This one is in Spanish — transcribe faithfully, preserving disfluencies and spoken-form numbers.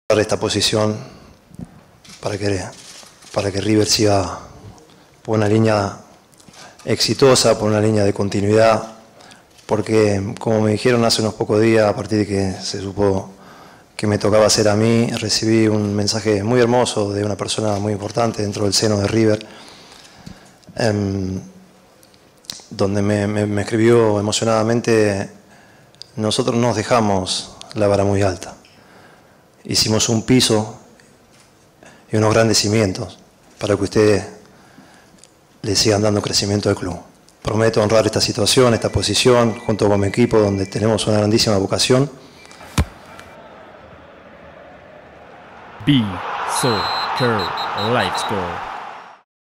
esta posición para que, para que River siga por una línea exitosa, por una línea de continuidad, porque como me dijeron hace unos pocos días, a partir de que se supo que me tocaba ser a mí, recibí un mensaje muy hermoso de una persona muy importante dentro del seno de River, eh, donde me, me, me escribió emocionadamente: nosotros nos dejamos la vara muy alta. Hicimos un piso y unos grandes cimientos para que ustedes le sigan dando crecimiento al club. Prometo honrar esta situación, esta posición, junto con mi equipo, donde tenemos una grandísima vocación. B-Soccer Live Score.